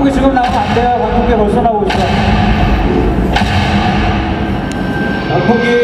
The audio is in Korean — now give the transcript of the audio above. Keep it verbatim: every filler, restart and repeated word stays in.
광고기 지금 나오면 안 돼요. 광고기 벌써 나오고 있어. 광고기